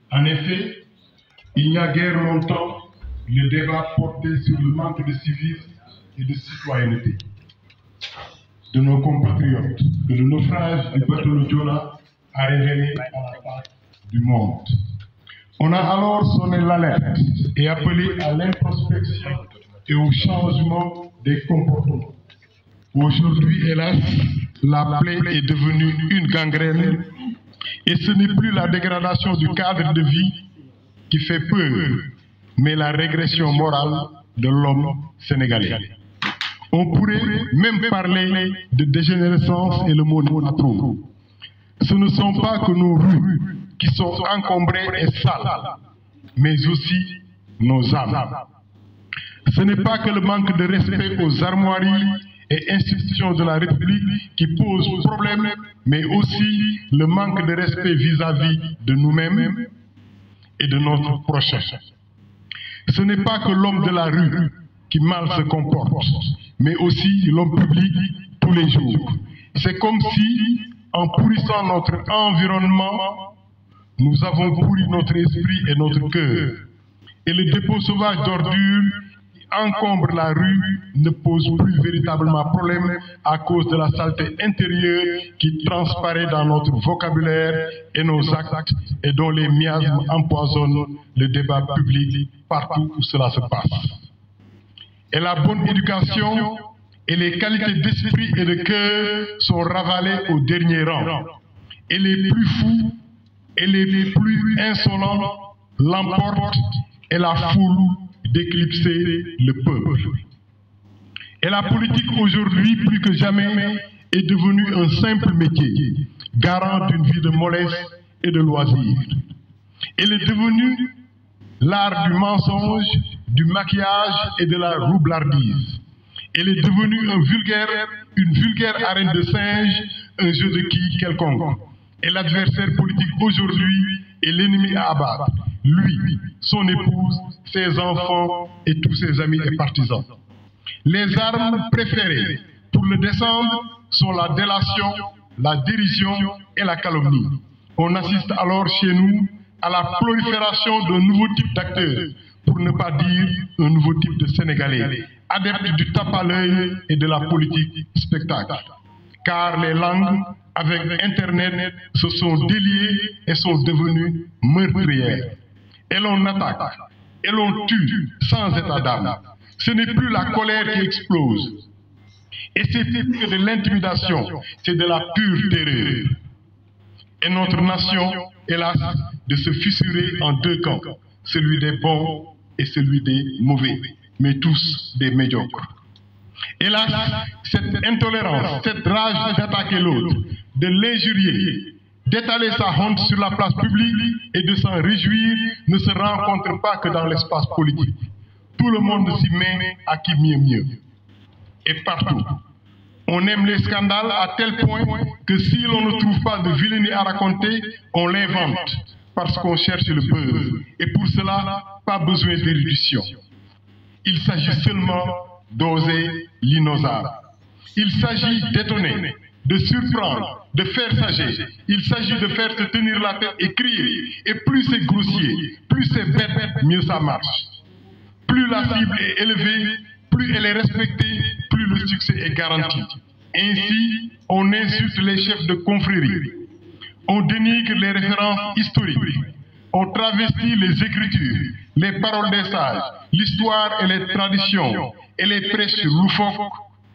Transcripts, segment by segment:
En effet, il n'y a guère longtemps, le débat portait sur le manque de civisme et de citoyenneté de nos compatriotes, que le naufrage du bateau Le Joola a révélé à la face du monde. On a alors sonné l'alerte et appelé à l'introspection et au changement des comportements. Aujourd'hui, hélas, la plaie est devenue une gangrène et ce n'est plus la dégradation du cadre de vie qui fait peur, mais la régression morale de l'homme sénégalais. On pourrait même parler de dégénérescence et le mot n'est pas trop. Ce ne sont pas que nos rues qui sont encombrées et sales, mais aussi nos âmes. Ce n'est pas que le manque de respect aux armoiries et institutions de la République qui pose problème, mais aussi le manque de respect vis-à-vis de nous-mêmes et de notre prochain. Ce n'est pas que l'homme de la rue qui mal se comporte, mais aussi l'homme public tous les jours. C'est comme si, en pourrissant notre environnement, nous avons pourri notre esprit et notre cœur. Et le dépôt sauvage d'ordures qui encombre la rue ne pose plus véritablement problème à cause de la saleté intérieure qui transparaît dans notre vocabulaire et nos actes et dont les miasmes empoisonnent le débat public partout où cela se passe. Et la bonne éducation et les qualités d'esprit et de cœur sont ravalées au dernier rang. Et les plus fous et les plus insolents l'emportent et la foule d'éclipser le peuple. Et la politique aujourd'hui, plus que jamais, est devenue un simple métier, garant d'une vie de mollesse et de loisirs. Elle est devenue l'art du mensonge, du maquillage et de la roublardise. Elle est devenue une vulgaire arène de singes, un jeu de quilles quelconque. Et l'adversaire politique aujourd'hui est l'ennemi à abattre. Lui, son épouse, ses enfants et tous ses amis et partisans. Les armes préférées pour le descendre sont la délation, la dérision et la calomnie. On assiste alors chez nous à la prolifération d'un nouveau type d'acteurs, pour ne pas dire un nouveau type de Sénégalais, adeptes du tape à l'œil et de la politique spectacle. Car les langues, avec Internet, se sont déliées et sont devenues meurtrières. Et l'on attaque, et l'on tue sans état d'âme. Ce n'est plus la colère qui explose. Et c'est plus que de l'intimidation, c'est de la pure terreur. Et notre nation, hélas, de se fissurer en deux camps, celui des bons et celui des mauvais, mais tous des médiocres. Hélas, cette intolérance, cette rage d'attaquer l'autre, de l'injurier, d'étaler sa honte sur la place publique et de s'en réjouir ne se rencontre pas que dans l'espace politique. Tout le monde s'y met à qui mieux. Et partout. On aime les scandales à tel point que si l'on ne trouve pas de vilainie à raconter, on l'invente parce qu'on cherche le buzz. Et pour cela, pas besoin d'érudition. Il s'agit seulement d'oser l'inosable. Il s'agit d'étonner, de surprendre, de faire sager. Il s'agit de faire se tenir la tête et crier. Et plus c'est grossier, plus c'est bête, mieux ça marche. Plus la cible est élevée, plus elle est respectée, plus le succès est garanti. Ainsi, on insulte les chefs de confrérie. On dénigre les références historiques. On travestit les écritures, les paroles des sages, l'histoire et les traditions, et les prêches loufoques,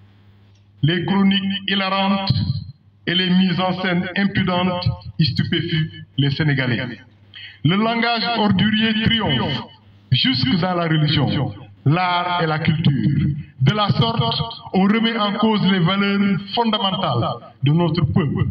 les chroniques hilarantes et les mises en scène impudentes y stupéfient les Sénégalais. Le langage ordurier triomphe jusque dans la religion, l'art et la culture. De la sorte, on remet en cause les valeurs fondamentales de notre peuple.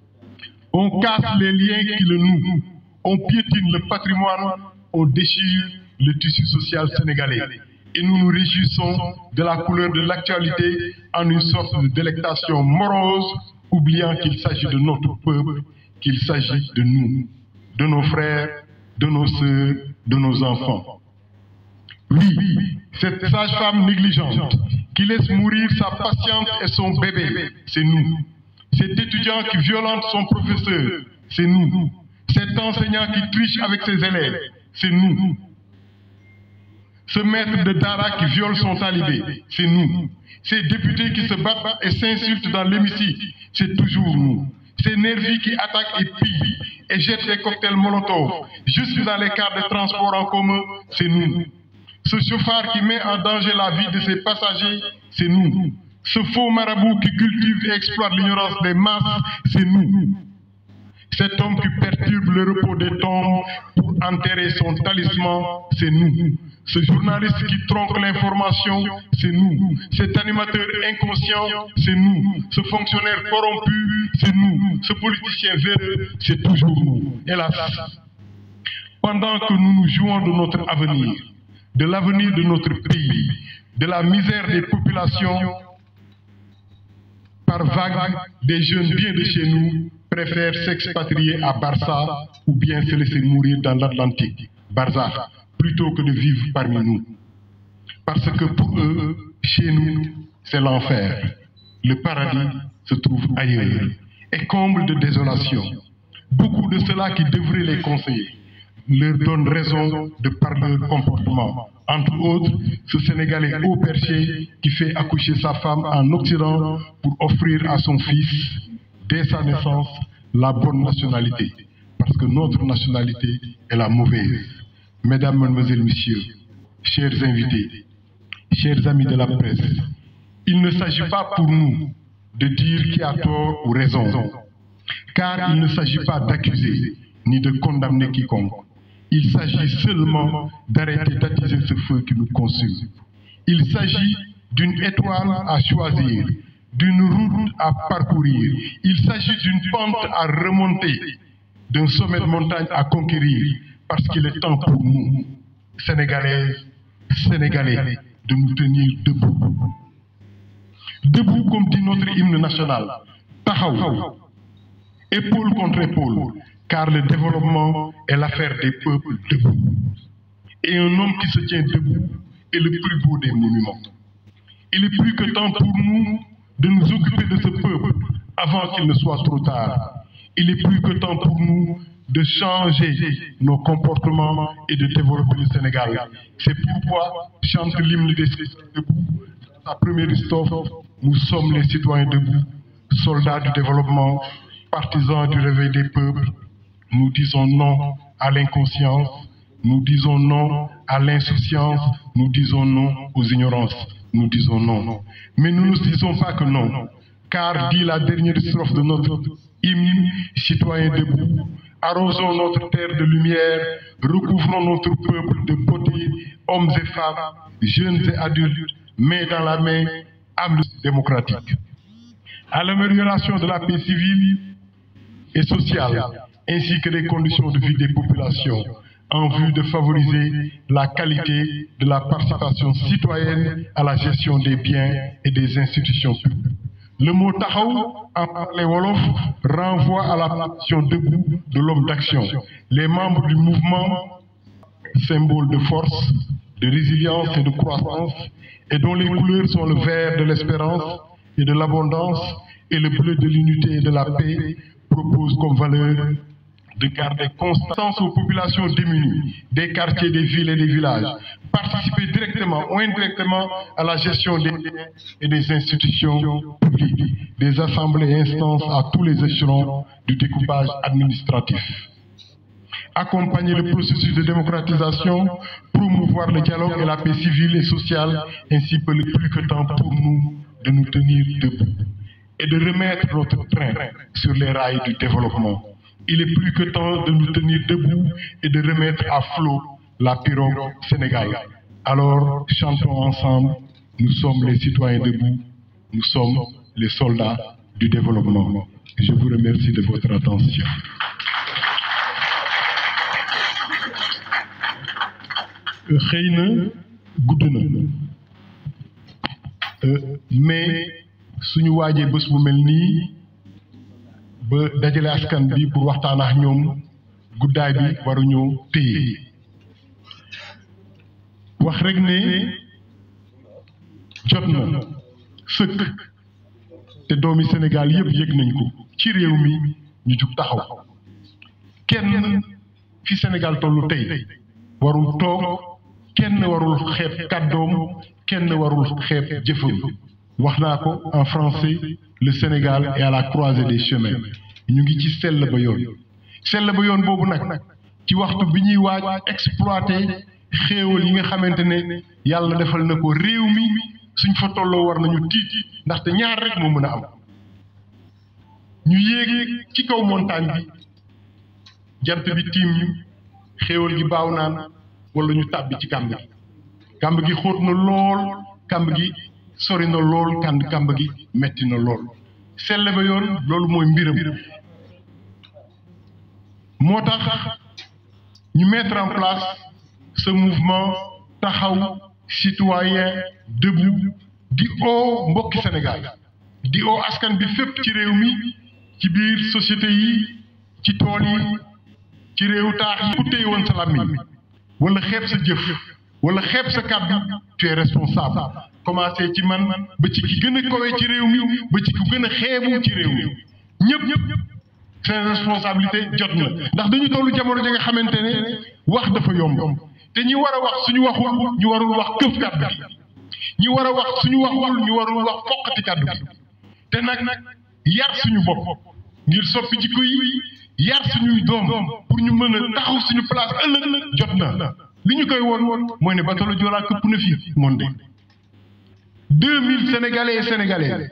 On casse les liens qui le nouent, on piétine le patrimoine, on déchire le tissu social sénégalais. Et nous nous réjouissons de la couleur de l'actualité en une sorte de délectation morose, oubliant qu'il s'agit de notre peuple, qu'il s'agit de nous, de nos frères, de nos sœurs, de nos enfants. Oui, cette sage-femme négligente qui laisse mourir sa patiente et son bébé, c'est nous. Cet étudiant qui violente son professeur, c'est nous. Cet enseignant qui triche avec ses élèves, c'est nous. Ce maître de Dara qui viole son talibé, c'est nous. Ces députés qui se battent et s'insultent dans l'hémicycle, c'est toujours nous. Ces nervis qui attaquent et pillent et jettent des cocktails Molotov jusque dans les cars de transport en commun, c'est nous. Ce chauffard qui met en danger la vie de ses passagers, c'est nous. Ce faux marabout qui cultive et exploite l'ignorance des masses, c'est nous. Cet homme qui perturbe le repos des tombes pour enterrer son talisman, c'est nous. Ce journaliste qui tronque l'information, c'est nous. Cet animateur inconscient, c'est nous. Ce fonctionnaire corrompu, c'est nous. Ce politicien véreux, c'est toujours nous. Hélas, pendant que nous nous jouons de notre avenir, de l'avenir de notre pays, de la misère des populations, par vagues, des jeunes bien de chez nous préfèrent s'expatrier à Barça ou bien se laisser mourir dans l'Atlantique, Barzakh, plutôt que de vivre parmi nous. Parce que pour eux, chez nous, c'est l'enfer. Le paradis se trouve ailleurs et comble de désolation. Beaucoup de ceux-là qui devraient les conseiller leur donnent raison de par leur comportement. Entre autres, ce Sénégalais haut perché qui fait accoucher sa femme en Occident pour offrir à son fils, dès sa naissance, la bonne nationalité. Parce que notre nationalité est la mauvaise. Mesdames, Mesdemoiselles, Messieurs, chers invités, chers amis de la presse, il ne s'agit pas pour nous de dire qui a tort ou raison, car il ne s'agit pas d'accuser ni de condamner quiconque. Il s'agit seulement d'arrêter d'attiser ce feu qui nous consume. Il s'agit d'une étoile à choisir, d'une route à parcourir. Il s'agit d'une pente à remonter, d'un sommet de montagne à conquérir, parce qu'il est temps pour nous, Sénégalaises, Sénégalais, de nous tenir debout. Debout comme dit notre hymne national, Tahaou, épaule contre épaule, car le développement est l'affaire des peuples debout. Et un homme qui se tient debout est le plus beau des monuments. Il est plus que temps pour nous de nous occuper de ce peuple avant qu'il ne soit trop tard. Il est plus que temps pour nous de changer nos comportements et de développer le Sénégal. C'est pourquoi chante l'hymne des citoyens debout. Dans sa première strophe, nous sommes les citoyens debout, soldats du développement, partisans du réveil des peuples. Nous disons non à l'inconscience, nous disons non à l'insouciance, nous disons non aux ignorances, nous disons non. Mais nous ne disons pas que non, car dit la dernière strophe de notre hymne, citoyens debout, arrosons notre terre de lumière, recouvrons notre peuple de beauté, hommes et femmes, jeunes et adultes, main dans la main, âme démocratique. À l'amélioration de la paix civile et sociale, ainsi que des conditions de vie des populations, en vue de favoriser la qualité de la participation citoyenne à la gestion des biens et des institutions publiques. Le mot Tahaou, en parler wolof, renvoie à la position debout de l'homme d'action. Les membres du mouvement, symbole de force, de résilience et de croissance, et dont les couleurs sont le vert de l'espérance et de l'abondance et le bleu de l'unité et de la paix, propose comme valeur de garder constance aux populations démunies des quartiers, des villes et des villages, participer directement ou indirectement à la gestion des biens et des institutions publiques, des assemblées et instances à tous les échelons du découpage administratif. Accompagner le processus de démocratisation, promouvoir le dialogue et la paix civile et sociale, ainsi que le plus que temps pour nous de nous tenir debout et de remettre notre train sur les rails du développement. Il est plus que temps de nous tenir debout et de remettre à flot la pirogue Sénégal. Alors, chantons ensemble, nous sommes les citoyens debout, nous sommes les soldats du développement. Je vous remercie de votre attention. xëy na gudd na mais suñu waajee bés bu mel nii ba dajale askan bi pour waxtaan ak ñoom guddaay bi waruñu téye wax rek ne jot na sëkk te doomi Sénégal yëpp yëg nañ ko ci réew mi ñu jug taxaw kenn fi Sénégal tollu tey warul toog kenn warul xeeb kàddoom kenn warul xeeb jëfam wax naa ko en français le Sénégal est à la croisée des chemins ñu ngi ci sell ba yoon boobu nag ci waxtu bi ñuy waaj exploité xéewal yi nga xamante ne yàlla defal na ko réew mi suñ fa tolloo war nañu tiit ndaxte ñaar rek moo mën a am ñu yéeg ci kaw montagne bi jant bi tiim ñu xéewal gi baaw naan wala ñu tàbbi ci kàmb gi xóot na lool kàmb gi sori na lool kàmb gi metti na lool sell ba yoon loolu mooy mbiram moo tax ñu mettre en place ce mouvement taxaw citoyen debout di oo mbokki Sénégal di oo askan bi fépp ci réew mi ci biir société yi ci tool yi ci réew taax yi ku téye woon sa làmmiñ wala xeeb sa jëf wala xeeb sa kàddu tu es responsable commencé ci man ba ci ki gën a kowee ci réew mi ba ci ku gën a xeebu ci réew mi ñëpp seen responsabilité jot na ndax dañu tollu jamono ja nga xamante ne wax dafa yomb te ñi war a wax suñu waxul ñu warul wax këf kàddu ñi war a wax suñu waxul ñu warul wax foqati kàddu te nag yar suñu bopp ngir soppi jikko yi yar suñuy doom pour ñu mën a taxaw suñu place ëllëg jot na li ñu koy woon mooy ne bateau Joola këpp na fii monde 2000 sénégalais et sénégalaises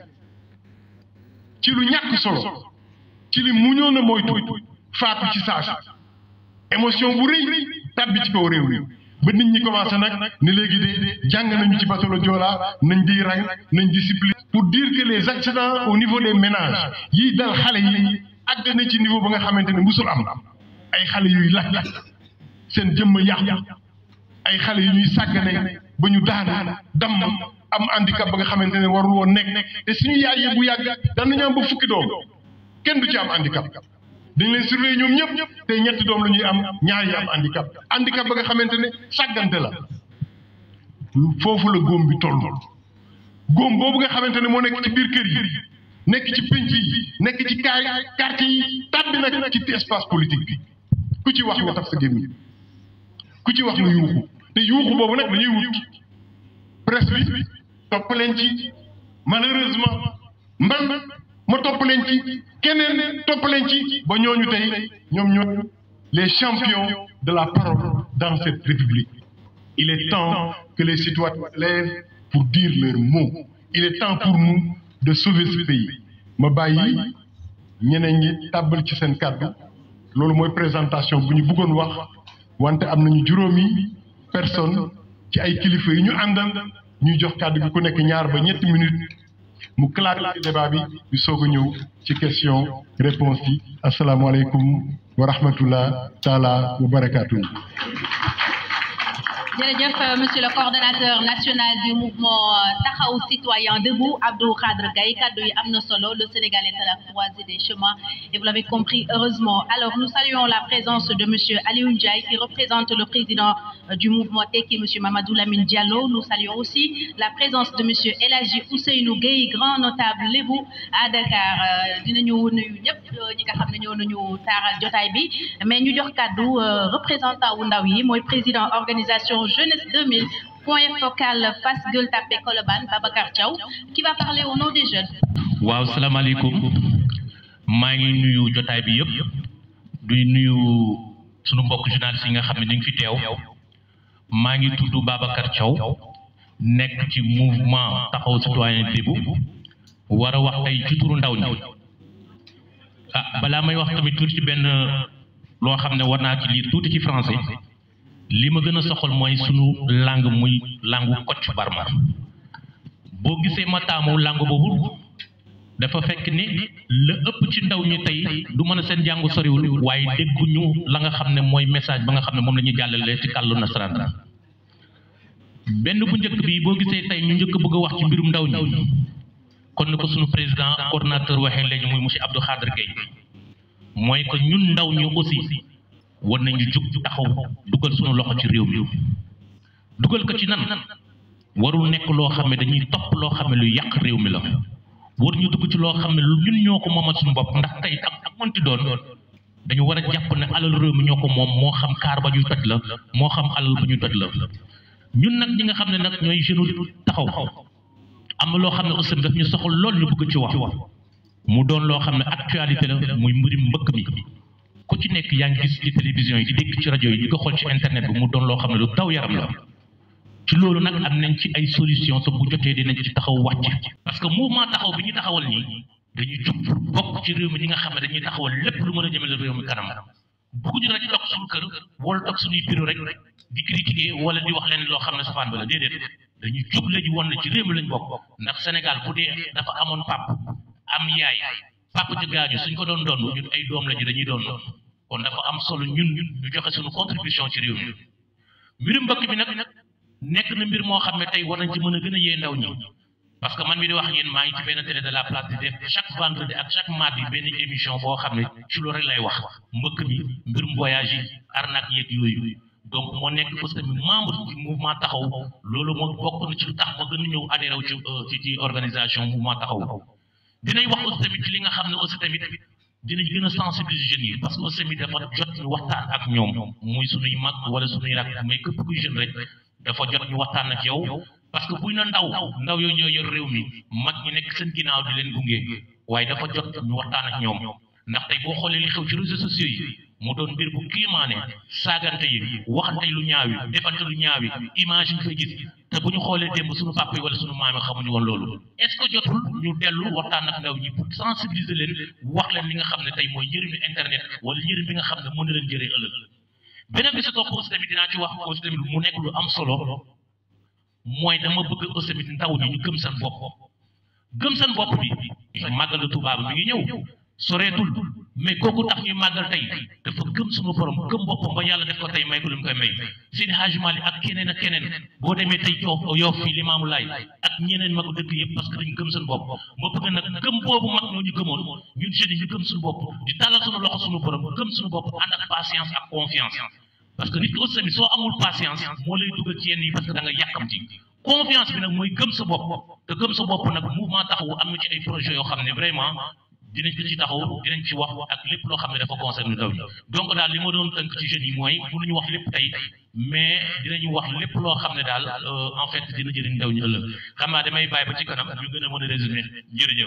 ci lu ñàkk solo ci li muñoon a moytu faatu ci saasi émotion bu rëy tàbbi ci kaw réew mi ba nit ñi commencé nag ne léegi de jàng nañu ci bateau Joola nañ di rang nañ discipline pour dire que les accidents au niveau des ménages yiy dal xale yi àgg na ci niveau ba nga xamante ne musul am ay xale yuy lakk seen jëmm yàqu ay xale yu ñuy sàggane ba ñu daanu damm am handicap ba nga xamante ne warul woon nekk te suñu yaay yi bu yàgg daan nañu am ba fukki doom kenn du ci am handicap dañ leen surveiller ñoom ñëpp te ñetti doom la ñuy am ñaar yi am handicap ba nga xamante ne sàggante la foofu la góom bi toll góom boobu nga xamante ne moo nekk ci biir kër yi nekk ci pénc yi nekk ci quartier yi tàbbi nag ci espace politique bi ku ci wax nga taf sa gémmiñ ku ci wax nga yuuxu te yuuxu boobu nag dañuy wut presse bi topp leen ci malheureusement man ma topp leen ci keneen topp leen ci ba ñooñu tey ñoom ñoo les champions de la parole dans cette république. Il est temps que les citoyens se lèvent pour dire leurs mots. Il est temps pour nous de sauver ce pays. ma bàyyi ñeneen ñi tàbbal ci seen kàddu loolu mooy présentation bu ñu bëggoon wax wante am nañu juróomi personne ci ay kilifa yi ñu àndal ñuy jox kàddu gi ku nekk ñaar ba ñetti minutes mu clarifier débat bi ñu soog a ñëw ci question réponse yi asalaamaaleykum wa rahmatullah taala wa barakaatu. Jërëjëf, monsieur le coordonnateur national du mouvement Taxawu Citoyen Debout, Abdou Khadre Gaye, kaddu yi am na solo. Le Sénégal est à la croisée des chemins et vous l'avez compris heureusement. Alors nous saluons la présence de monsieur Aliou Ndiaye qui représente le président du mouvement Tekki, monsieur Mamadou Lamine Diallo. Nous saluons aussi la présence de monsieur El Hadji Ousseynou Gueye, grand notable Lébou à Dakar. Dinañu nuyu ñëpp ñi nga xam ne ñoo nañu taaral jotaay bi mais ñu jox kaddu représentant wu ndaw yi mooy président organisation Jeunesse 2000, point focal Fass Gueule Tapée Colobane, Babacar Thiaw, qui va parler au nom des jeunes. Waaw, salaamaaleykum maa ngi nuyu jotaay bi yëpp di nuyu sunu mbokk journaliste yi nga xam ne ñu ngi fi teew maa ngi tudd Babacar Thiaw nekk ci mouvement Taxawu Citoyen Debout war a wax tey ci turu ndaw ñi balaa may wax tamit tuuti ci benn loo xam ne war naa ci lire tuuti ci français. li ma gën a soxal mooy sunu langue muy langue Kocc Barma boo gisee ma taamu langue boobu dafa fekk ni la ëpp ci ndaw ñi tey du mën a seen jàngu soriwul waaye dégguñu la nga xam ne mooy message ba nga xam ne moom la ñuy jàllale ci kàllu nasaraan benn bu njëkk bi boo gisee tey ñu njëkk bëgg a wax ci mbirum ndaw ñi kon ni ko sunu président coordonnateur waxee léegi muy monsieur Abdou Khadre Gaye mooy que ñun ndaw ñi aussi war nañu jóg taxaw dugal suñu loxo ci réew mi dugal ko ci nan warul nekk loo xam ne dañuy topp loo xam ne lu yàq réew mi la war ñu dugg ci loo xam ne lu ñun ñoo ko moomal suñu bopp ndax tey ak mënti doon dañu war a jàpp ne alal réew mi ñoo ko moom moo xam kaar ba ñuy toj la moo xam alal ba ñuy toj la ñun nag ñi nga xam ne nag ñooy jeune taxaw am na loo xam ne aussi daf ñu soxal lool ñu bëgg ci wax mu doon loo xam ne actualité la muy mbirum mbëkk mi ku ci nekk yaa ngi gis ci télévision yi di dégg ci rajo yi di ko xool ci internet bi mu doon loo xam ne lu daw yaram la ci loolu nag am nañ ci ay solution te bu jotee dinañ ci taxaw wàcc parce que mouvement taxaw bi ñu taxawal nii dañuy jug bokk ci réew mi ñi nga xam ne dañuy taxawal lépp lu mën a jëmale réew mi kanam bëgguñu rek toog suñu kër wala toog suñuy bureau rek di critiquer wala di wax leen loo xam ne safaan ba la déedéet dañuy jóg léegi woon na ci réew mi lañ bokk ndax Sénégal bu dee dafa amoon pap am yaay pap ci gaañu suñ ko doon doon ñun ay doom lañu dañuy doon kon dafa am solo ñun ñu joxe suñu contribution ci réew mi mbirum mbokk bi nag nekk na mbir moo xam ne tey war nañ ci mën a gën a yee ndaw ñi parce que man mi di wax yéen maa ngi ci benn télé de la place di def chaque vendredi ak chaque mardi benn émission boo xam ne ci loolu rek lay wax mbëkk mi mbirum voyage yi arnaque yeeg yooyu donc moo nekk aussi tamit membre ci mouvement taxaw loolu moo bokk na ci lu tax ma gën a ñëw adhéré wu ci organisation mouvement taxaw dinañ wax aussi tamit ci li nga xam ne aussi tamit dinañ gën a sensibiliser jeunes yi parce que aussi tamit dafa jot ñu waxtaan ak ñoom muy suñuy mag wala suñuy rak mais képp kuy jeune rek dafa jot ñu waxtaan ak yow parce que buy na ndaw yooyu ñoo yor réew mi mag ñi nekk seen ginnaaw di leen gunge waaye dafa jot ñu waxtaan ak ñoom ndax tey boo xoolee li xew ci réseaux sociaux yi mu doon mbir bu kiimaane saagante yi waxante lu ñaaw yi defante lu ñaaw yi image yi fay gis te bu ñu xoolee démb suñu papa yi wala suñu maam yi xamuñu woon loolu est-ce que jotul ñu dellu waxtaan ak ndaw ñi pour sensibiliser leen wax leen li nga xam ne tey mooy njëriñu internet wala njëriñ bi nga xam ne mën na leen jëree ëllëg beneen bi si topp aussi tamit dinaa ci wax aussi tamit mu nekk lu am solo mooy dama bëgg aussi tamit ndaw ñi ñu gëm seen bopp bi màggal Tuubaa bi mi ngi ñëw soreetul mais kooku tax ñuy màggal tey dafa gëm suñu borom gëm boppam ba yàlla def ko tey may ko lu mu koy may Seydi Hadji Malick ak keneen ak keneen boo demee tey Yoff fii Limaamu Laay ak ñeneen magu dëkk yëpp parce que dañu gëm seen bopp ma bëgg nag gëm boobu mag ñoo ñu gëmoon ñun jeunes yi ñu gëm suñu bopp di tàllal suñu loxo suñu borom gëm suñu bopp ànd ak patience ak confiance parce que nit ki aussi tamit soo amul patience moo lay dugal ci yenn yi parce que da nga yàkkamti confiance bi nag mooy gëm sa bopp te gëm sa bopp nag mouvement taxawu am na ci ay projets yoo xam ne vraiment dinañ ko ci taxaw dinañ ci wax ak lépp loo xam ne dafa concerne ndaw ñi donc daal li ma doon tënk ci jeunes yi mooy mënuñu wax lépp tey mais dinañu wax lépp loo xam ne daal en fait dina jëriñ ndaw ñu ëllëg xam naa damay bàyyi ba ci kanam ñu gën a mën a résumé jërëjëf.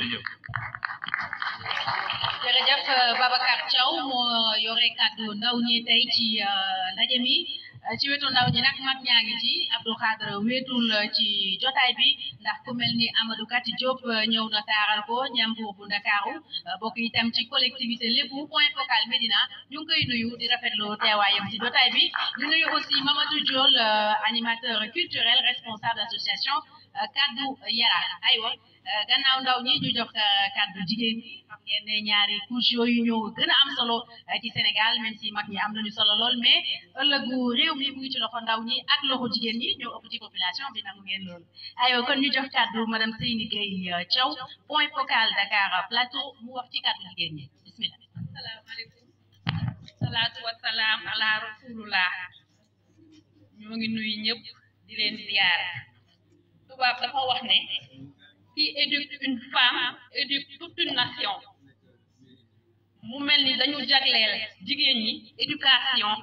jërëjëf Babacar Thiaw moo yore kàddu ndaw ñi tey ci ndaje mi ci wetu ndaw ñi nag mag ñaa ngi ci Abdou Khadre weetul ci jotaay bi ndax ku mel ni Amadou Kati Diop ñëw na taaral ko Ñambour bu Ndakaaru bokk itam ci collectivité Lébu point focal Médina ñu ngi koy nuyu di rafetlu teewaayam ci jotaay bi ñu nuyu aussi Mamadou Diol animateur culturel responsable association kaddu Yara aywa gannaaw ndaw ñi ñu jox kaddu jigéen ñi xam ngeen ne ñaari couche yooyu ñoo gën a am solo ci Sénégal même si mag ñi am nañu solo lool mais ëllëgu réew mi mu ngi ci loxo ndaw ñi ak loxo jigéen ñi ñoo ëpp ci population bi nangu ngeen loolu aywa kon ñu jox kaddu madame Seyni Gueye Thiaw point focal Dakar Plateau mu wax ci kaddu jigéen ñi bismillah. asalaamaaleykum salaatu wasalaam ala rasulullah ñoo ngi nuyu ñëpp di leen ziyaar tubaab dafa wax ne qui éduque une femme éduque toute une nation mu mel ni dañu jagleel jigéen ñi éducation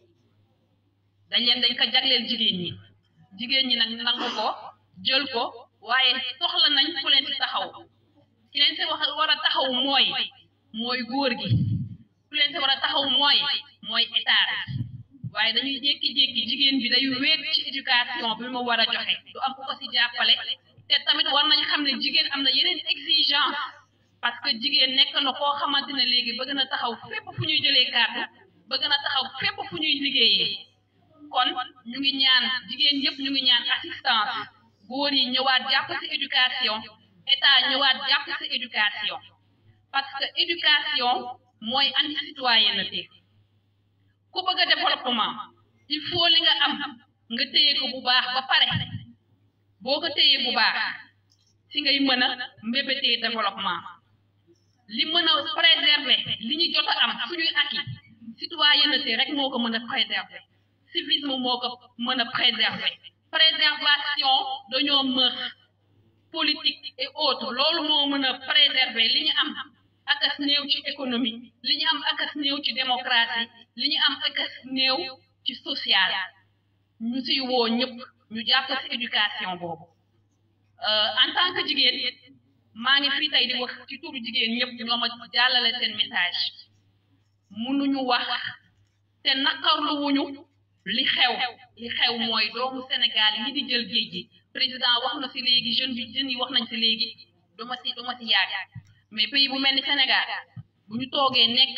dañ ko jagleel jigéen ñi nag nangu ko jël ko waaye soxla nañ ku leen ci taxaw ki leen ci war a taxaw mooy góor gi ku leen ci war a taxaw mooy état waaye dañuy jékki-jékki jigéen bi day wéet ci éducation bi mu war a joxe du am ku ko ci jàppale te tamit war nañ xam ne jigéen am na yeneen exigence parce que jigéen nekk na koo xamante ne léegi bëgg na taxaw fépp fu ñuy jëlee kàddu bëgg na taxaw fépp fu ñuy liggéeyee kon ñu ngi ñaan jigéen yëpp ñu ngi ñaan assistance góor yi ñëwaat jàpp ci éducation état ñëwaat jàpp ci éducation parce que éducation mooy andi citoyenneté ku bëgg a développement il faut li nga am nga téye ko bu baax ba pare boo ko téyee bu baax si ngay mën a mbébétee développement li mën a préserver li ñu jot a am suñuy acquis citoyenneté rek moo ko mën a préserver civisme moo ko mën a préserver préservation dañoo mër politique et autres loolu moo mën a préserver li ñu am akas néew ci économie li ñu am akas néew ci démocratie li ñu am akas néew ci social ñu siy woo ñëpp ñu jàpp ci éducation boobu en tant que jigéen maa ngi fii tey di wax ci turu jigéen ñëpp ñoo ma jàllale seen message mënuñu wax te naqarlu wuñu li xew mooy doomu Sénégal yi di jël géej gi président wax na si léegi jeunes yi wax nañ si léegi du ma si yàgg mais pays bu mel ni Sénégal bu ñu toogee nekk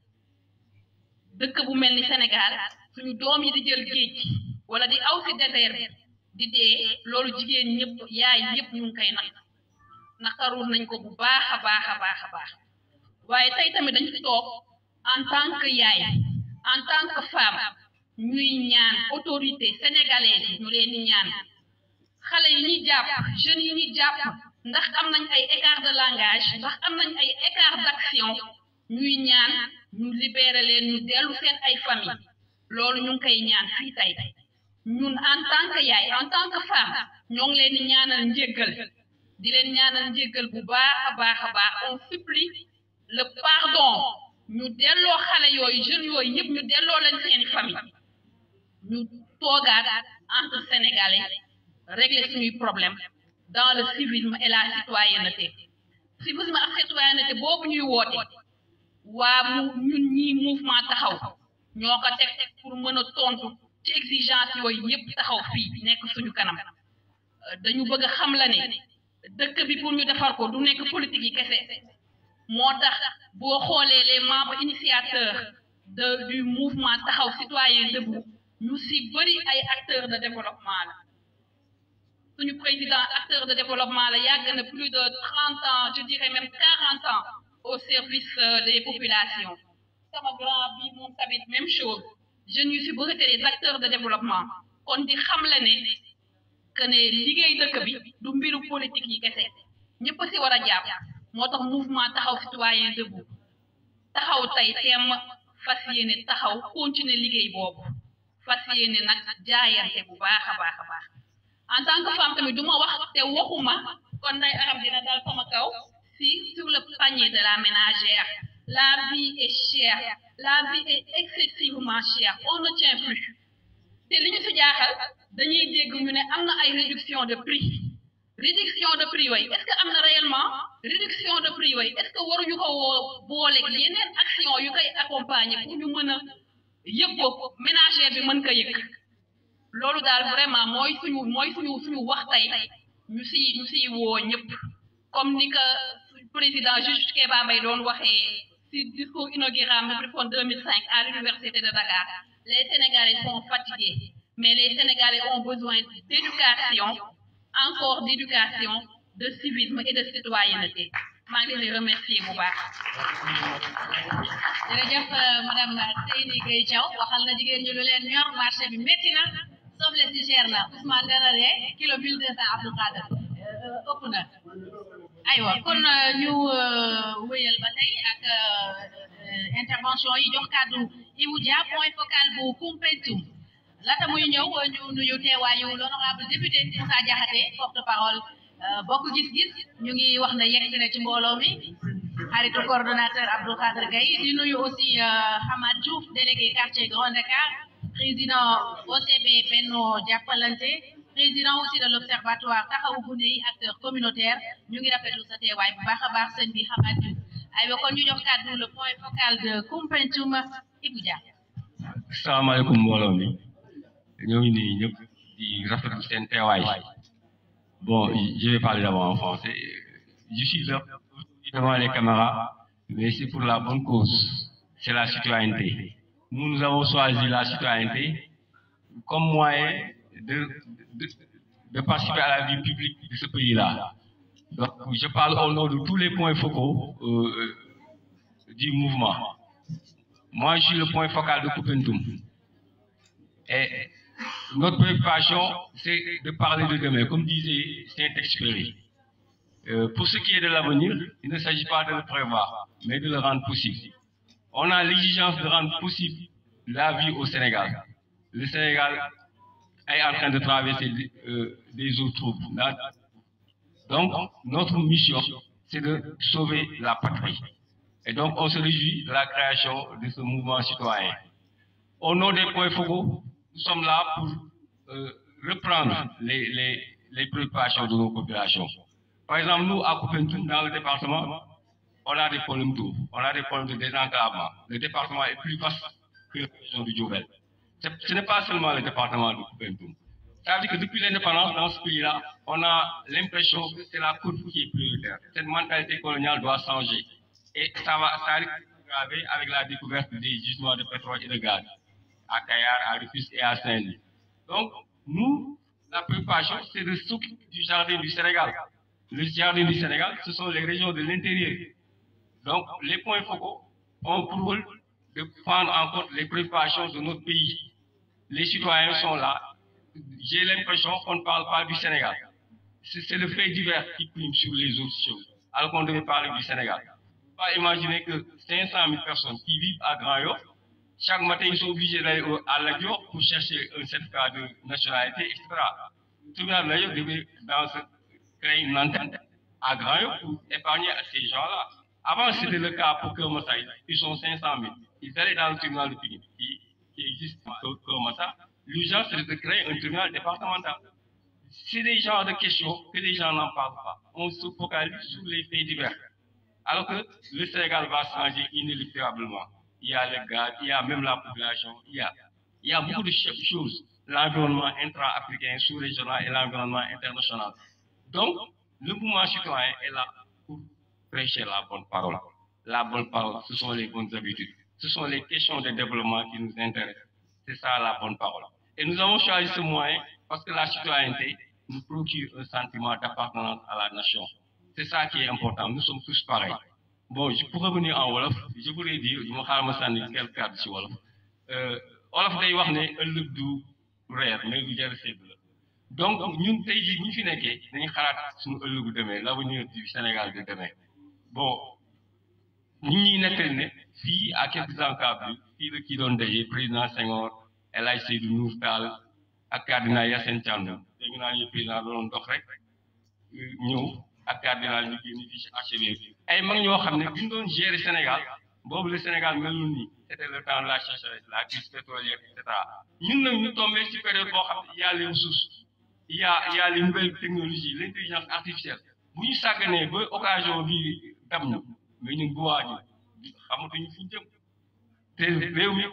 dëkk bu mel ni Sénégal suñu doom yi di jël géej gi wala di aw si désert di dee loolu jigéen ñëpp yaay ñëpp ñu ngi koy naqarul nañ ko bu baax a baax waaye tey tamit dañ fi toog en tant que yaay en tant que femme ñuy ñaan autorité sénégalaise yi ñu leen di ñaan xale yi ñuy jàpp jeunes yi ñuy jàpp ndax am nañ ay écart de langage ndax am nañ ay écart d'action ñuy ñaan ñu libéré leen ñu dellu seen ay famille loolu ñu ngi koy ñaan fii tey ñun en tant que yaay en tant que femme ñoo ngi leen di ñaanal njéggal di leen ñaanal njéggal bu baax a baax on supplie le pardon ñu delloo xale yooyu jeunes yooyu yëpp ñu delloo leen seeni famille ñu toogaat entre sénégalais régler suñuy problème dans le civisme et la citoyenneté civisme ak citoyenneté boobu ñuy woote waa ñun ñii mouvement taxaw ñoo ko teg pour mën a tontu ci exigence yooyu yëpp taxaw fii nekk suñu kanam dañu bëgg a xam la ne dëkk bi pour ñu defar ko du nekk politique yi kese moo tax boo xoolee les membres initiateurs du mouvement taxaw citoyen debout ñu si bëri ay acteurs de développement la suñu président acteur de développement la yàgg na plus de 30 ans je dirais même 40 ans au service des populations sama grand bi moom tamit même chose jeunes yu si bëri des acteurs de développement kon di xam la ne que ne liggéey dëkk bi du mbiru politique yi kese ñëpp si war a jàpp moo tax mouvement taxaw citoyen debout taxaw tey teem fas yéene taxaw continuer liggéey boobu fas yéene nag jaayante bu baax a baax en tant que femme tamit du ma wax te waxuma kon day arab dina dal sama kaw si sur le panier de la ménagère la vie est chère la vie est excessivement chère on ne tient plus te li ñu si jaaxal dañuy dégg ñu ne am na ay réduction de prix yooyu est-ce que am na réellement réduction de prix yooyu est-ce que waruñu ko woo booleeg yeneen action yu koy accompagner pour ñu mën a yëg ko ménagère bi mën ko yëg loolu daal vraiment mooy suñu wax tey ñu siy woo ñëpp comme ni que président juge Kéba Mbaye doon waxee si discours inaugural bi defoon 2005 à l'université de Dakar les Sénégalais sont fatigués mais les Sénégalais ont besoin d'éducation encore d'éducation de civisme et de citoyenneté maa ngi leen di remercier bu baax. jërëjëf madame Seyni Gueye Thiaw waxal na jigéen ñi lu leen ñor marché bi métti na soble si cher na Ousmane dana ne kilo 1200 Abdou Khadre ëpp na aywa kon ñu wéyal ba tey ak intervention yi jox kàddu Ibou Dia point focal bu Koumpentoum laata muy ñëw ñu nuyu teewaayu l'honorable député Moussa Diakhaté porte-parole bokk gis-gis ñu ngi wax ne yegg na ci mbooloo mi xaritu coordonnateur Abdou Khadre Gaye di nuyu aussi Hamad Diouf délégué quartier Grand Dakar président OCB Benno Jàppalante président aussi de l'observatoire taxawu gune yi acteur communautaire ñu ngi rafetlu sa teewaay bu baax a baax sëñ bi Hamad Diouf aywa kon ñu jox kàddu le point focal de Koumpentoum Ibou Dia. Asalaamaaleykum mbooloo mi ñoo ngi nii ñëpp di rafetlu seen teewaay. Bon, je vais parler d'abord en français. Je suis là devant les caméras, mais c'est pour la bonne cause. C'est la citoyenneté. Nous avons choisi la citoyenneté comme moyen de participer à la vie publique de ce pays-là. Donc, je parle au nom de tous les points focaux du mouvement. Moi, je suis le point focal de Koumpentoum. Et notre préoccupation, c'est de parler de demain, comme disait Saint-Exupéry. Pour ce qui est de l'avenir, il ne s'agit pas de le prévoir, mais de le rendre possible. On a l'exigence de rendre possible la vie au Sénégal. Le Sénégal est en train de traverser des eaux troubles. Donc, notre mission, c'est de sauver la patrie. Et donc, on se réjouit de la création de ce mouvement citoyen. Au nom des points focaux, nous sommes là pour reprendre les préoccupations de nos populations. Par exemple, nous, à Koupentoum, dans le département, on a des problèmes d'eau, on a des problèmes de désenclavement. Le département est plus vaste que la région du Diourbel. Ce n'est pas seulement le département de Koupentoum. Ça veut dire que depuis l'indépendance dans ce pays-là, on a l'impression que c'est la côte qui est prioritaire. Cette mentalité coloniale doit changer. Et ça risque de s'aggraver avec la découverte des gisements de pétrole et de gaz à Kayar, à Rufisque et à Saint-Louis. Donc, nous, la préoccupation, c'est de s'occuper du jardin du Sénégal. Le jardin du Sénégal, ce sont les régions de l'intérieur. Donc, les points focaux ont pour rôle de prendre en compte les préoccupations de notre pays. Les citoyens sont là. J'ai l'impression qu'on ne parle pas du Sénégal. C'est le fait divers qui prime sur les autres choses, alors qu'on devait parler du Sénégal. Il ne faut pas imaginer que 500 000 personnes qui vivent à Grand Yoff, chaque matin, ils sont obligés d'aller à la Dior pour chercher un certificat de nationalité, etc. Le tribunal de la Dior devait créer une antenne à Grand Yoff pour épargner à ces gens-là. Avant, c'était le cas pour Kermassa. Ils sont 500 000. Ils allaient dans le tribunal de Pikine, qui existe pour Kermassa. L'urgence, c'est de créer un tribunal départemental. C'est des genres de questions que les gens n'en parlent pas. On se focalise sur les faits divers. Alors que le Sénégal va changer inéluctablement. Il y a le gaz, il y a même la population, il y a beaucoup de choses. L'environnement intra-africain, sous-régional et l'environnement international. Donc, le mouvement citoyen est là pour prêcher la bonne parole. La bonne parole, ce sont les bonnes habitudes. Ce sont les questions de développement qui nous intéressent. C'est ça la bonne parole. Et nous avons choisi ce moyen parce que la citoyenneté nous procure un sentiment d'appartenance à la nation. C'est ça qui est important. Nous sommes tous pareils. Bon, pour revenir en Wolof, je voudrais dire, je vais quelques cadres sur Wolof. Wolof day wax ne ëllëg du reer mais du jar sédd la. Donc ñun tey jii ñu fi nekkee dañuy xalaat suñu ëllëgu demee l'avenir du Sénégal de demain. Bon, ñi ñuy nekkal ne fii à quelques encablures fii la kii doon dajee président Senghor El Hadj Seydou Nour Tall ak cardinal Yacine Thiandoum dégg naa ñu président doon dox rek ñëw ak cardinal ñu génn fii ci HLM ay mag ñoo xam ne buñ doon gérer Sénégal boobu le Sénégal melul nii c'était le temps de la sécheresse la crise pétrolière et cetera ñun nag ñu tombé ci période boo xam ne il y a les ressources il y a les nouvelles technologies l'intelligence artificielle bu ñu sàgganee ba occasion bi dam ñu mais ñun bu waaju xamatuñu fu ñu jëm te réew mi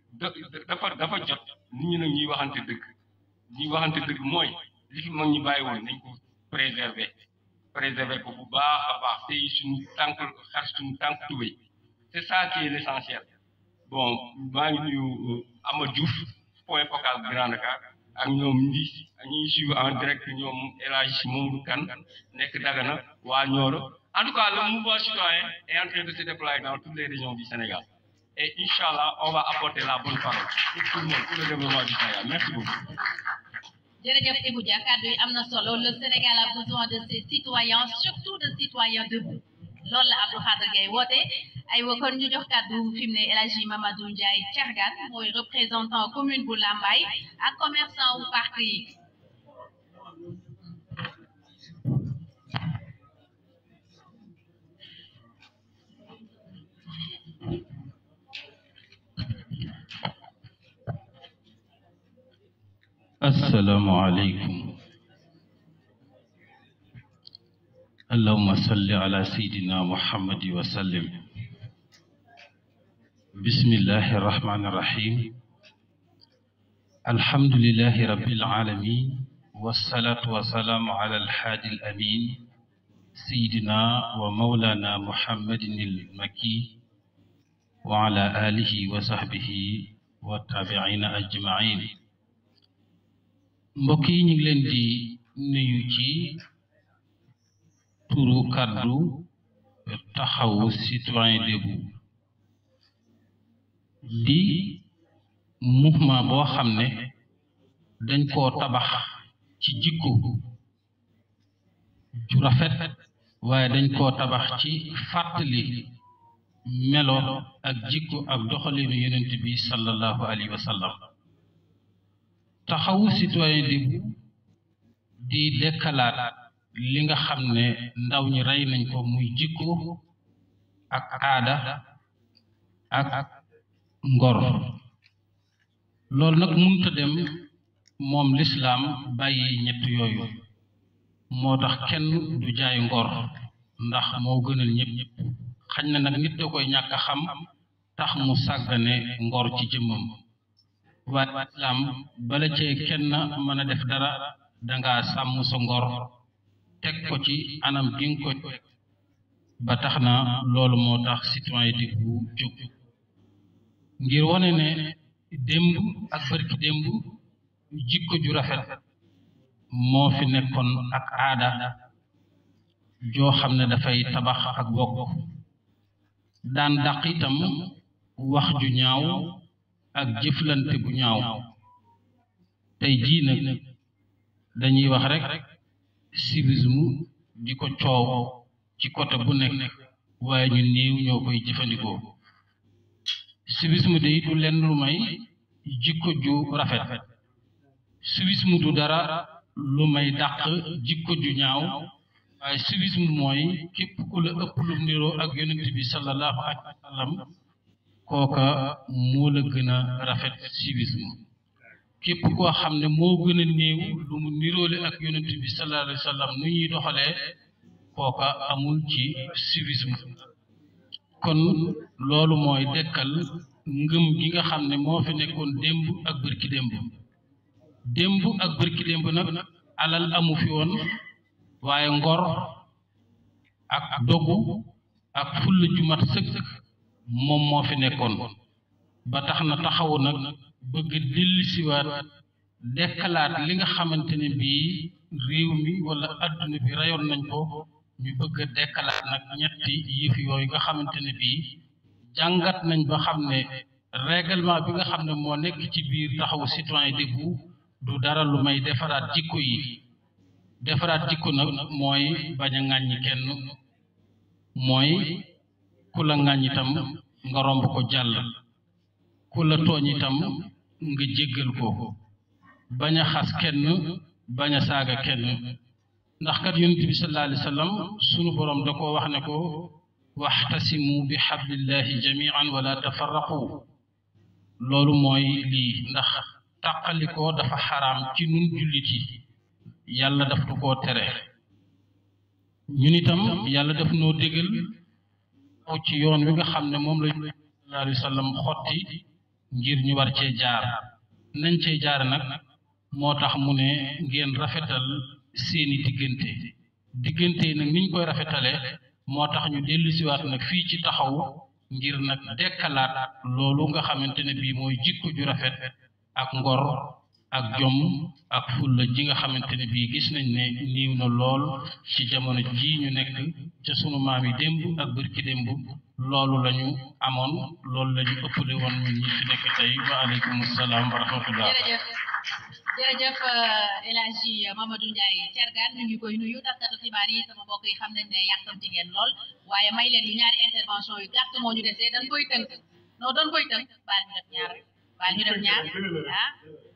dafa jot nit ñi nag ñuy waxante dëgg mooy li fi mag ñi bàyyi woon nañ ko préserver ko bu baax a baax tey suñu tànk tubéy c'est ça qui est l'essentiel. Bon maa ngi nuyu Amadou Diouf point focal Grand Dakar ak ñoom ñi suivre en direct ñoom El Hadj Mamadou Kane nekk Dagana waa Nioro. En tout cas, le mouvement citoyen est en train de se déployer dans toutes les régions du Sénégal. Et Inch'Allah, on va apporter la bonne parole pour tout le monde, pour le développement du Sénégal. Merci beaucoup. jërëjëf Ibou Dia kàddu yi am na solo le Sénégal a besoin de ses citoyens surtout de citoyens debout loolu la Abdou Khadre Gaye woote ay wa kon ñu jox kàddu fi mu ne El Hadji Mamadou Ndiaye Thiargane mooy représentant commune bu Lambaye ak commerçant wu parti yi. السلام عليكم اللهم صل على سيدنا محمد وسلم بسم الله الرحمن الرحيم الحمد لله رب العالمين والصلاة والسلام على الحادي الأمين سيدنا ومولانا محمد المكي وعلى آله وصحبه والتابعين أجمعين mbokk yi ñu ngi leen di nuyu ci turu kaddu taxawu citoyen debout di mouvement boo xam ne dañ koo tabax ci jikko ju rafet waaye dañ koo tabax ci fàttali melo ak jikko ak doxalinu yonent bi sallallahu alayhi wa sallam taxawu citoyen debout di dekkalaat li nga xam ne ndaw ñi rey nañ ko muy jikko ak aada ak ngor loolu nag mënta dem moom lislaam bàyyi ñett yooyu moo tax kenn du jaay ngor ndax moo gënal ñëpp xañ na nag nit da koy ñàkk a xam tax mu sàggane ngor ci jëmmam waaye lislaam bala cee kenn mën a def dara danga sàmm sa ngor teg ko ci anam gi nga ko teg ba tax na loolu moo tax citoyenneté bu jóg ngir wane ne démb ak bërki démb jikko ju rafet moo fi nekkoon ak aada joo xam ne dafay tabax ak bokk daan dàq itam wax ju ñaaw ak jëflante bu ñaaw tey jii nag dañuy wax rek civisme di ko coow ci côté bu nekk waaye ñu néew ñoo koy jëfandikoo civisme de du lenn lu may jikko ju rafet civisme du dara lu may dàq jikko ju ñaaw waaye civisme mooy képp ku la ëpp lu niroo ak yonent bi sallallahu alayhi wa sallam kooka moo la gën a rafet civisme képp koo xam ne moo gën a néew lu mu niroole ak yonent bi sallallahu alayhi wa sallam nu ñuy doxalee kooka amul ci civisme kon loolu mooy dekkal ngëm gi nga xam ne moo fi nekkoon démb ak bërki démb ak bërki démb nag alal amu fi woon waaye ngor ak dogu ak fulla ju mat sëkk moom moo fi nekkoon ba tax na taxawu nag bëgg dellusiwaat dekkalaat li nga xamante ne bii réew mi wala adduna bi rayoon nañ ko ñu bëgg a dekkalaat nag ñetti yëf yooyu nga xamante ne bii jàngat nañ ba xam ne règlement bi nga xam ne moo nekk ci biir taxawu citoyenneté bu du dara lu may defaraat jikko yi defaraat jikko nag mooy bañ a ŋàññi kenn mooy ku la ŋàññ itam nga romb ko jàll ku la tooñ itam nga jéggal ko bañ a xas kenn bañ a saaga kenn ndax kat yonent bi sallallahu alayhi wa sallam sunu borom da koo wax ne ko waxtasimu bi xablillahi jamian wala tafarraqu loolu mooy lii ndax tàqalikoo dafa xaraam ci nun jullit yi yàlla daf tu koo tere ñun itam yàlla daf noo dégal ci yoon wi nga xam ne moom la sallallahu alayhi wa sallam xotti ngir ñu war cee jaar nañ cee jaar nag moo tax mu ne ngeen rafetal seeni diggante nag niñ koy rafetale moo tax ñu dellusiwaat nag fii ci taxaw ngir nag dekkalaat loolu nga xamante ne bii mooy jikko ju rafet ak ngor ak jom ak fulla ji nga xamante ne bii gis nañ ne niiw na lool ci jamono ji ñu nekk ca sunu maam yi démb ak bërki démb loolu la ñu amoon loolu la ñu ëppale woon ñun ñi fi nekk tey wa aleykum salaam wa rahmatullah jërëjëf El Hadji Mamadou Ndiaye Thiergane ñu ngi koy nuyu taskatu xibaar yi sama mbokk yi xam nañ ne yàkkamti ngeen lool waaye may leen ñu ñaari intervention yu gàtt moo ñu desee dañ koy tënk baal ñu def ñaar ah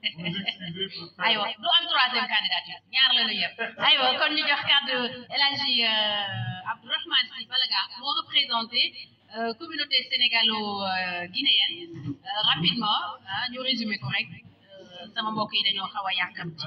aywa du am troisième candidature ñaar la ñu yëpp aywa kon ñu jox kàddu El Hadji Abdourahmane Sy Balaga moo représenté communauté sénégalo-guinéenne rapidement ñu résumé ko rek sama mbokk yi dañoo xaw a yàkkamti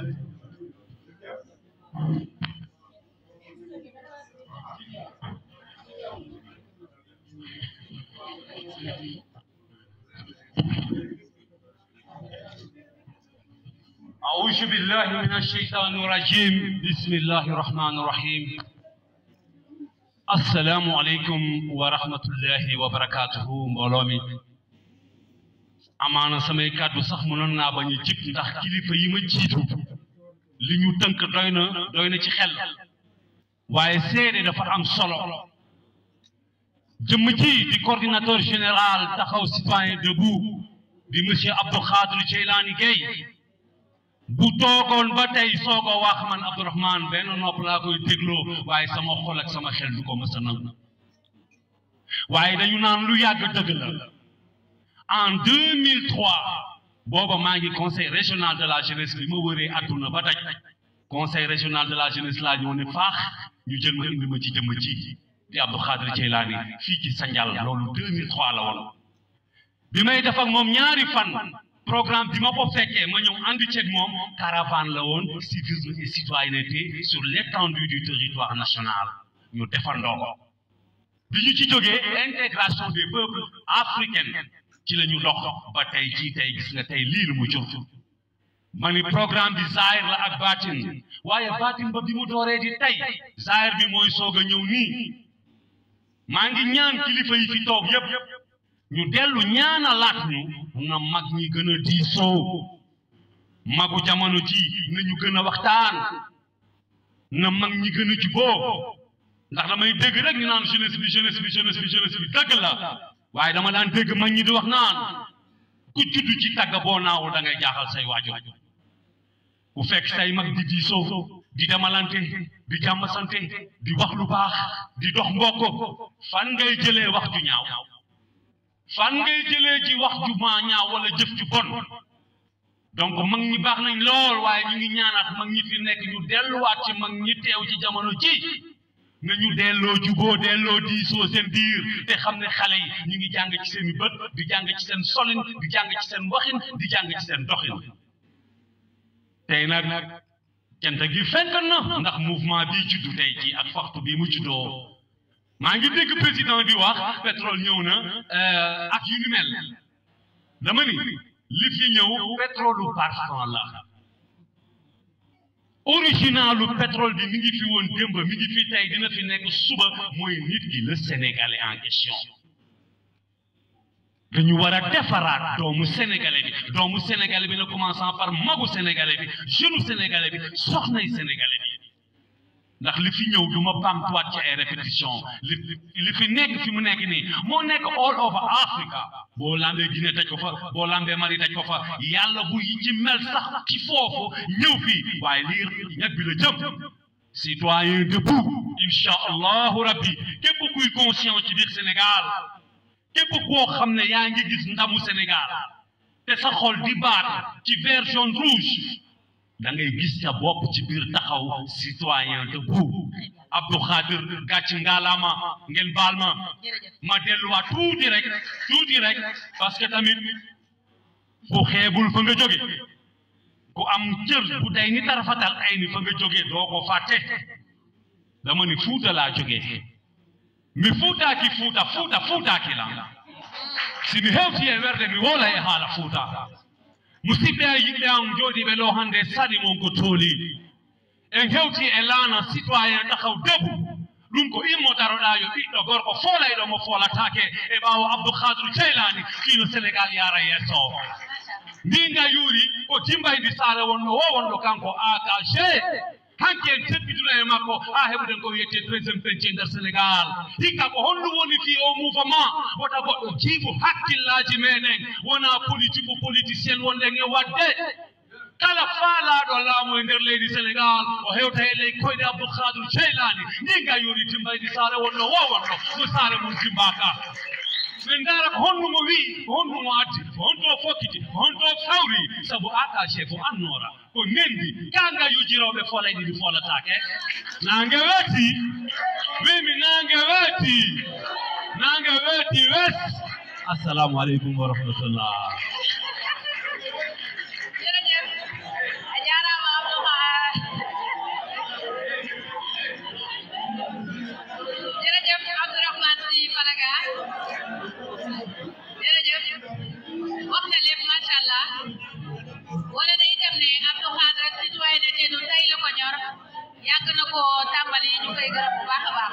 أعوذ بالله من الشيطان الرجيم بسم الله الرحمن الرحيم السلام عليكم ورحمة الله وبركاته مولومي amaana samay kàddu sax mënoon naa bañ a jib ndax kilifa yi ma jiitu li ñu tënk doy na ci xel waaye seede dafa am solo jëmm ji di coordinateur général taxaw citoyen debout di monsieur Abdou Khadre Djeylani Gaye bu toogoon ba tey soo ko wax man Abdourahmane benn nopp laa koy dégloo waaye sama xol ak sama xel du ko mës a nangu waaye dañu naan lu yàgg dëgg la en 2003 booba maa ngi conseil régional de la jeunesse bi ma wëree àdduna ba daj conseil régional de la jeunesse laa ñëw ne faax ñu jël ma indi ma ci jëmm ji di Abdou Khadir Djeylani fii ci Sandial loolu 2003 la woon bi may def ak moom ñaari fan programme bi ma ko fekkee ma ñëw ànd ceeg moom caravane la woon civisme et citoyenneté sur l'étendue du territoire national ñu defandoo ko bi ñu ci jógee intégration des peuples africains ci la ñu dox ba tey jii tey gis nga tey lii lu mu jur ma ni programme bi zaahir la ak baatin waaye baatin ba bi mu dooree di tey zaahir bi mooy soog a ñëw nii maa ngi ñaan kilifa yi fi toog yépp ñu dellu ñaanalaat ñu na mag ñi gën a diisoo magu jamono ji nañu gën a waxtaan na mag ñi gën a juboo ndax damay dégg rek ñu naan jeunesse bi dëgg la waaye dama daan dégg mag ñi di wax naan ku juddu ci tàgg boo naawul da ngay jaaxal say waajur bu fekk say mag di diisoo di demalante di jàmmasante di wax lu baax di dox mbokk fan ngay jëlee wax ju ñaaw fan ngay jëlee ji wax ju maa ñaaw wala jëf ju bon donc mag ñi baax nañ lool waaye ñu ngi ñaanaat mag ñi fi nekk ñu delluwaat ci mag ñi teew ci jamono ji nañu delloo juboo delloo diisoo seen biir te xam ne xale yi ñu ngi jàng ci seen i bët di jàng ci seen solin di jàng ci seen waxin di jàng ci seen doxin tey nag cant gi fenk na ndax mouvement bii juddu tey ji ak waxtu bii mu juddoo maa ngi dégg président di wax pétrole ñëw na ak yu ni mel dama ni li fi ñëw pétrole lu parfum la originalu pétrole bi mi ngi fi woon démb mi ngi fi tey dina fi nekk suba mooy nit ki le sénégalais en question dañu war a defaraat doomu sénégalais bi na commençant par magu sénégalais bi jeune sénégalais bi soxnay sénégalais bi ndax li fi ñëw du ma bamtuwaat ci ay répétition li fi nekk fi mu nekk nii moo nekk all over Africa boo lambee Guinée daj ko fa boo lambee Mali daj ko fa yàlla bu ci mel sax ci foofu ñëw fii waaye lii ñag bi la jëm citoyen debout incha allahu rabbi képp kuy conscient ci biir Sénégal képp koo xam ne yaa ngi gis ndamu Sénégal te sa xol di baat ci vert jaune rouge da ngay gis sa bopp ci biir taxaw citoyen debout Abdou Khadir gàcc ngalaama ngeen baal ma delluwaat tuuti rek parce que tamit ku xeebul fa nga jóge ku am cër bu day ni tarafatal ay ni fa nga jóge doo ko fàtte dama ni Fuuta laa jóge mi fuutaaki fuutaaki la si mi hewti e werde mi wola e haala Fuuta musidɓe a yimɓe an jooɗiɓe ɗo hannde saɗi mon ko tooli en hewti e laana citoyen ɗakaw debu ɗum ko immo daroɗa yo ɓiɗɗo gorko foolayɗo mo foolatake e ɓaawo Abdou Khadir Djeylani kiino Sénégal yara yesso ndinga yuuri ko timbaydi saare wonɗo wo wonɗo kanko AKG hanke en teddiduna e makko ha heɓuɗen ko wiyete deuxiéme peintier nder Sénégal hikka ko honɗum woni fi o mouvement wota goɗɗo jiibu hakkillaji meɗen wona politique o politicien wonɗen e wadde kala faalaɗo laamu e nder leydi Sénégal o hewta e ley koyɗe Abdou Khadir Djeylani ndinga yuuri timbaydi saare wonɗo wo wonɗo no saare mum timbaka min ndara ko honnumo wii ko honnumo addi ko honto fokkiti ko honto fawri sabu AKG ko annora ko nendi kanga yujiroɓe folayɗi ɗi folatake nange weeti wimi nange weeti wes assalamu aleykum wa rahmatullah wala day dem ne Abdou Khadir citoyenneté du tey la ko ñor yàgg na ko tàmbali ñu koy gërëm bu baax a baax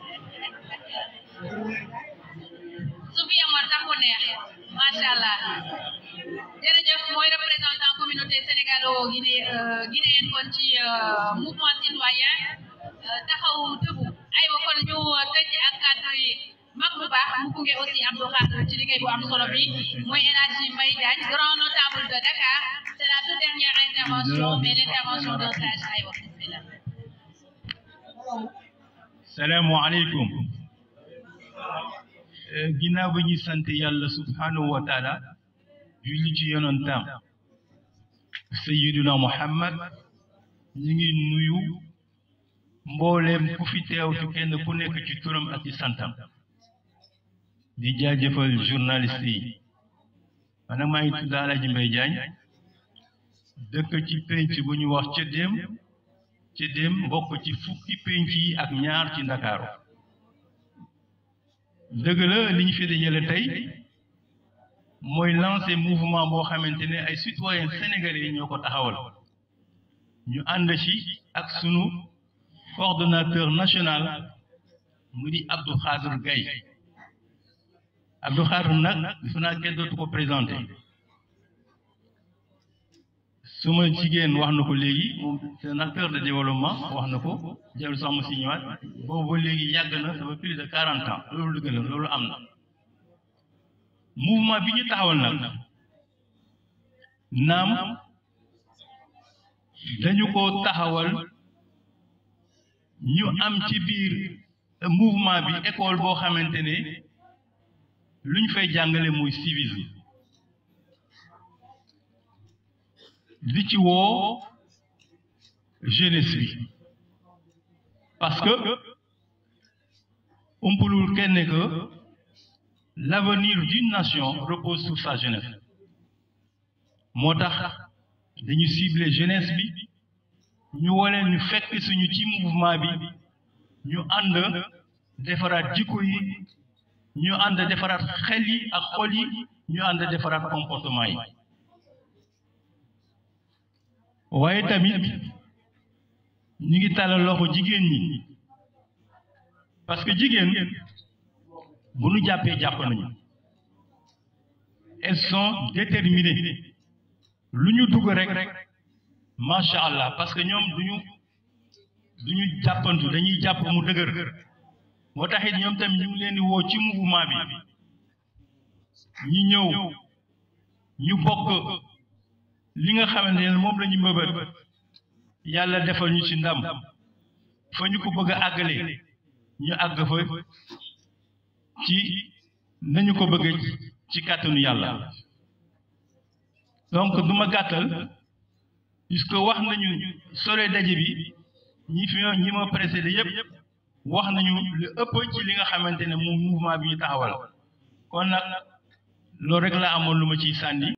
su fi amoon sax mu neex macha allah jërëjëf mooy représentant communauté sénégalo-guinéenne kon ci mouvement citoyen taxaw dëggu aywa kon ñu tëj ak cadre yi mag bu baax mu gunge aussi Abdou Khadir ci liggéey bu am solo bi mooy El Hadji Mbaye Diagne grand notable de Dakar c'est la toute dernière intervention mais l'intervention d'un sage aywa bismillah salamu aleykum ginnaaw ba ñu sant yàlla subhanahu wa taala julli ci yonentam sayyiduna Muhammad ñu ngi nuyu mbooleem ku fi teew ci kenn ku nekk ci turam ak ci santam di jaajëfal journaliste yi man nag maa ngi tudd Alaaji Mbay Jaañ dëkk ci pénc bu ñu wax Cëddeem bokk ci fukki pénc yi ak ñaar ci Ndakaaru dëgg la li ñu fi dajale tey mooy lancer mouvement boo xamante ne ay citoyens sénégalais ñoo ko taxawal ñu ànd ci ak sunu coordonnateur national mu di Abdou Khadre Gaye Abdou Khadre nag defe naa kenn dootu ko présenté suma jigéen wax na ko léegi moom c'est un acteur de développement wax na ko jarul sax mu si ñëwaat boobu ba léegi yàgg na ça fait plus de 40 ans loolu dëgg la loolu am na mouvement bi ñu taxawal nag naam dañu ko taxawal ñu am ci biir mouvement bi école boo xamante ne lu ñu fay jàngale mooy civisme di ci woo jeunesse bi parce que umpulul kenn que l'avenir d'une nation repose sur sa jeunesse moo tax dañu cibler jeunesse bi ñu wone ñu fekk suñu ci mouvement bi ñu ànd defaraat jikko yi ñu ànd defaraat xel yi ak xol yi ñu ànd defaraat comportement yi waaye tamit ñu ngi tàllal loxo jigéen ñi parce que jigéen bu ñu jàppee jàpp nañu elles sont déterminées lu ñu dugg rek macha allah parce que ñoom duñu jàppantu dañuy jàpp mu dëgër moo taxit ñoom tamit ñu ngi leen di woo ci mouvement bi ñu ñëw ñu bokk li nga xamante ne moom la ñu mëbët yàlla defal ñu ci ndam fa ñu ko bëgg a àggale ñu àgg fa ci nañu ko bëgg ci kàttanu yàlla donc du ma gàttal puisque wax nañu sore daje bi ñi ma précédé yépp wax nañu lu ëpp ci li nga xamante ne moom mouvement bi ñu taxawal kon nag loolu rek laa amoon lu ma ciy sànni